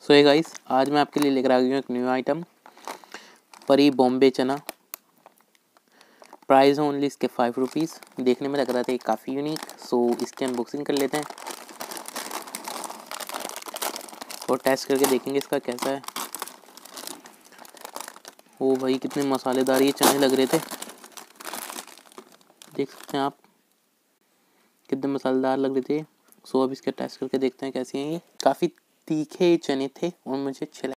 सो hey guys, आज मैं आपके लिए लेकर आ गई हूँ एक न्यू आइटम, परी बॉम्बे चना। प्राइस है ओनली इसके 5 रुपीज़। देखने में लग रहा था काफ़ी यूनिक, सो इसकी अनबॉक्सिंग कर लेते हैं और टेस्ट करके देखेंगे इसका कैसा है। ओ भाई, कितने मसालेदार ये चने लग रहे थे, देख सकते हैं आप कितने मसालेदार लग रहे थे। सो अब इसका टेस्ट करके देखते हैं कैसे हैं ये। काफ़ी तीखे चने थे और मुझे अच्छे